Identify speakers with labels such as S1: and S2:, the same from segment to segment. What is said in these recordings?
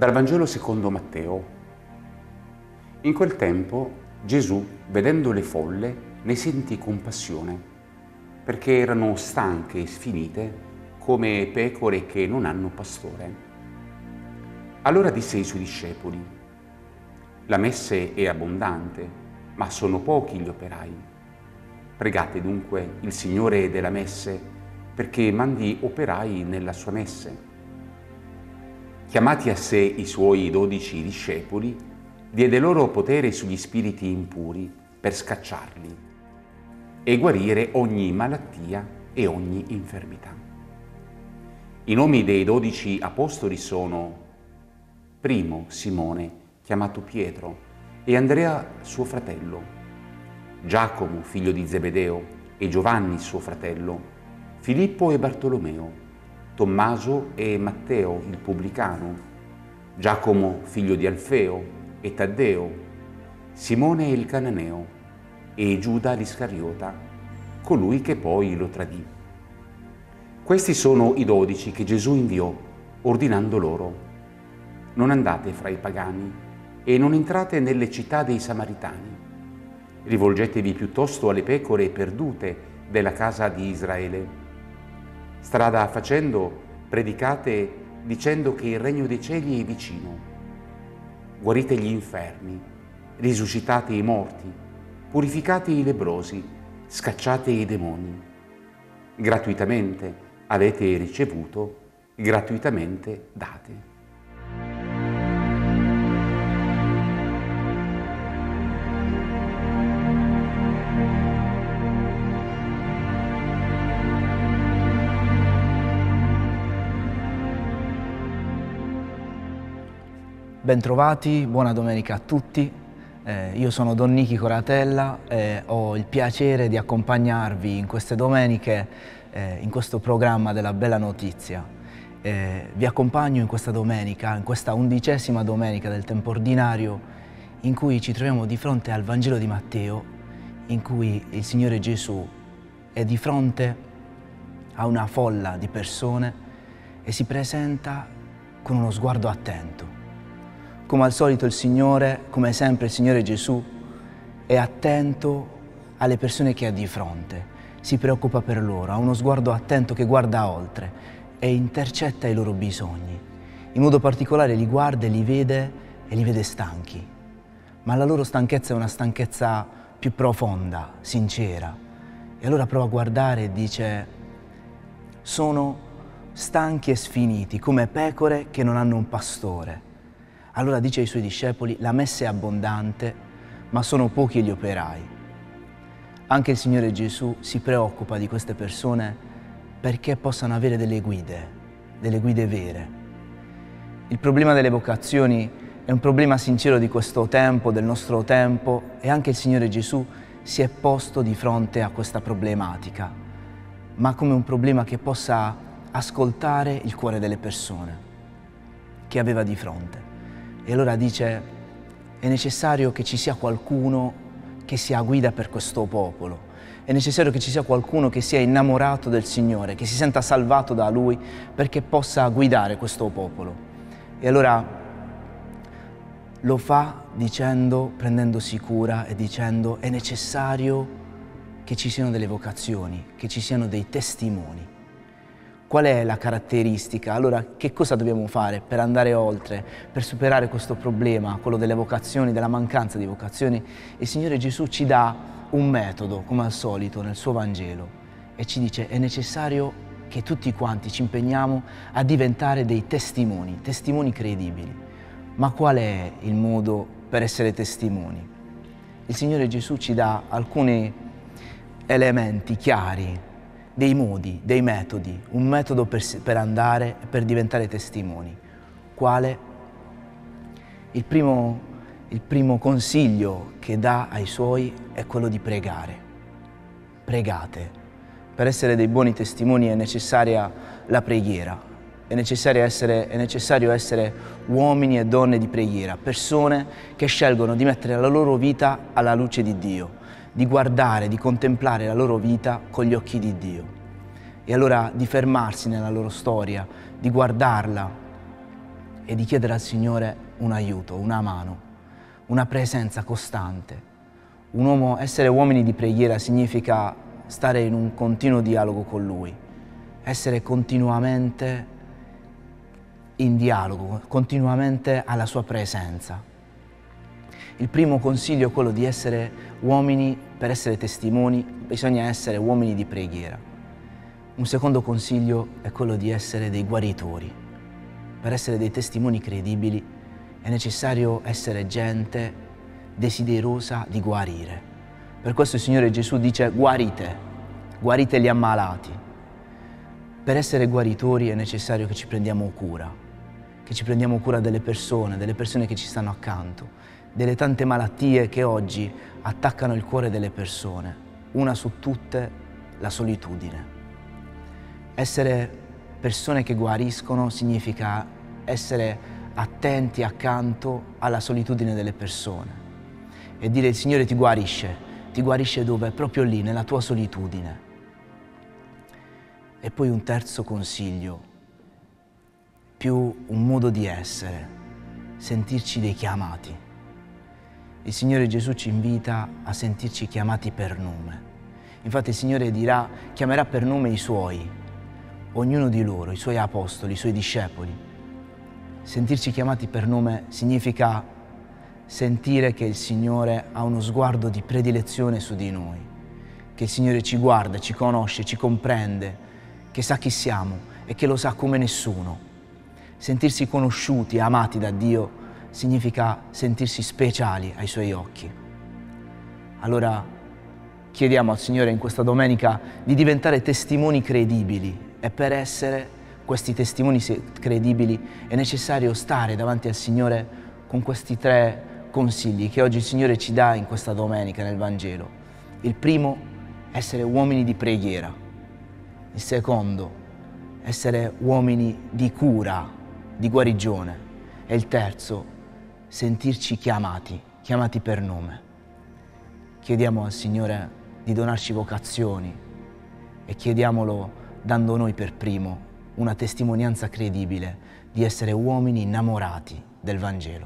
S1: Dal Vangelo secondo Matteo. In quel tempo Gesù, vedendo le folle, ne sentì compassione, perché erano stanche e sfinite come pecore che non hanno pastore. Allora disse ai suoi discepoli: la messe è abbondante, ma sono pochi gli operai. Pregate dunque il Signore della messe perché mandi operai nella sua messe. Chiamati a sé i suoi 12 discepoli, diede loro potere sugli spiriti impuri per scacciarli e guarire ogni malattia e ogni infermità. I nomi dei 12 apostoli sono: primo Simone, chiamato Pietro, e Andrea suo fratello, Giacomo figlio di Zebedeo e Giovanni suo fratello, Filippo e Bartolomeo, Tommaso e Matteo il pubblicano, Giacomo figlio di Alfeo e Taddeo, Simone il cananeo e Giuda l'Iscariota, colui che poi lo tradì. Questi sono i 12 che Gesù inviò, ordinando loro: non andate fra i pagani e non entrate nelle città dei Samaritani. Rivolgetevi piuttosto alle pecore perdute della casa di Israele. Strada facendo, predicate dicendo che il regno dei cieli è vicino. Guarite gli infermi, risuscitate i morti, purificate i lebbrosi, scacciate i demoni. Gratuitamente avete ricevuto, gratuitamente date.
S2: Bentrovati, buona domenica a tutti. Io sono Don Nichi Coratella e ho il piacere di accompagnarvi in queste domeniche in questo programma della Bella Notizia. Vi accompagno in questa domenica, in questa 11ª domenica del tempo ordinario, in cui ci troviamo di fronte al Vangelo di Matteo, in cui il Signore Gesù è di fronte a una folla di persone e si presenta con uno sguardo attento. Come al solito il Signore, come sempre il Signore Gesù, è attento alle persone che ha di fronte, si preoccupa per loro, ha uno sguardo attento che guarda oltre e intercetta i loro bisogni. In modo particolare li guarda e li vede stanchi, ma la loro stanchezza è una stanchezza più profonda, sincera. E allora prova a guardare e dice: sono stanchi e sfiniti come pecore che non hanno un pastore. Allora dice ai suoi discepoli: la messe è abbondante, ma sono pochi gli operai. Anche il Signore Gesù si preoccupa di queste persone perché possano avere delle guide vere. Il problema delle vocazioni è un problema sincero di questo tempo, del nostro tempo, e anche il Signore Gesù si è posto di fronte a questa problematica, ma come un problema che possa ascoltare il cuore delle persone che aveva di fronte. E allora dice: è necessario che ci sia qualcuno che sia guida per questo popolo, è necessario che ci sia qualcuno che sia innamorato del Signore, che si senta salvato da Lui perché possa guidare questo popolo. E allora lo fa dicendo, prendendosi cura e dicendo: è necessario che ci siano delle vocazioni, che ci siano dei testimoni. Qual è la caratteristica? Allora, che cosa dobbiamo fare per andare oltre, per superare questo problema, quello delle vocazioni, della mancanza di vocazioni? Il Signore Gesù ci dà un metodo, come al solito, nel suo Vangelo, e ci dice: è necessario che tutti quanti ci impegniamo a diventare dei testimoni credibili. Ma qual è il modo per essere testimoni? Il Signore Gesù ci dà alcuni elementi chiari, dei modi, dei metodi, un metodo per andare e per diventare testimoni. Quale? Il primo consiglio che dà ai Suoi è quello di pregare. Pregate. Per essere dei buoni testimoni è necessaria la preghiera, è necessario essere uomini e donne di preghiera, persone che scelgono di mettere la loro vita alla luce di Dio, di guardare, di contemplare la loro vita con gli occhi di Dio. E allora di fermarsi nella loro storia, di guardarla e di chiedere al Signore un aiuto, una mano, una presenza costante. Essere uomini di preghiera significa stare in un continuo dialogo con Lui, essere continuamente in dialogo, continuamente alla Sua presenza. Il primo consiglio è quello di essere uomini, per essere testimoni, bisogna essere uomini di preghiera. Un secondo consiglio è quello di essere dei guaritori. Per essere dei testimoni credibili è necessario essere gente desiderosa di guarire. Per questo il Signore Gesù dice: guarite gli ammalati. Per essere guaritori è necessario che ci prendiamo cura delle persone che ci stanno accanto, delle tante malattie che oggi attaccano il cuore delle persone. Una su tutte, la solitudine. Essere persone che guariscono significa essere attenti accanto alla solitudine delle persone e dire: il Signore ti guarisce dove? Proprio lì, nella tua solitudine. E poi un terzo consiglio, più un modo di essere, sentirci dei chiamati. Il Signore Gesù ci invita a sentirci chiamati per nome. Infatti il Signore chiamerà per nome i Suoi, ognuno di loro, i Suoi apostoli, i Suoi discepoli. Sentirci chiamati per nome significa sentire che il Signore ha uno sguardo di predilezione su di noi, che il Signore ci guarda, ci conosce, ci comprende, che sa chi siamo e che lo sa come nessuno. Sentirsi conosciuti e amati da Dio significa sentirsi speciali ai Suoi occhi. Allora chiediamo al Signore in questa domenica di diventare testimoni credibili, e per essere questi testimoni credibili è necessario stare davanti al Signore con questi 3 consigli che oggi il Signore ci dà in questa domenica nel Vangelo. Il primo, essere uomini di preghiera. Il secondo, essere uomini di cura, di guarigione. E il terzo, sentirci chiamati per nome. Chiediamo al Signore di donarci vocazioni e chiediamolo dando noi per primo una testimonianza credibile di essere uomini innamorati del Vangelo.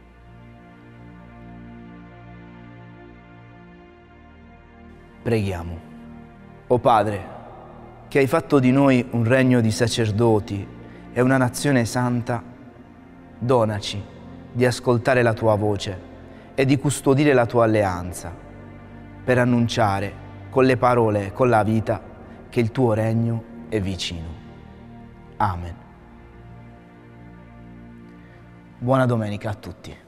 S2: Preghiamo. O Padre, che hai fatto di noi un regno di sacerdoti e una nazione santa, donaci di ascoltare la Tua voce e di custodire la Tua alleanza, per annunciare con le parole e con la vita che il Tuo regno è vicino. Amen. Buona domenica a tutti.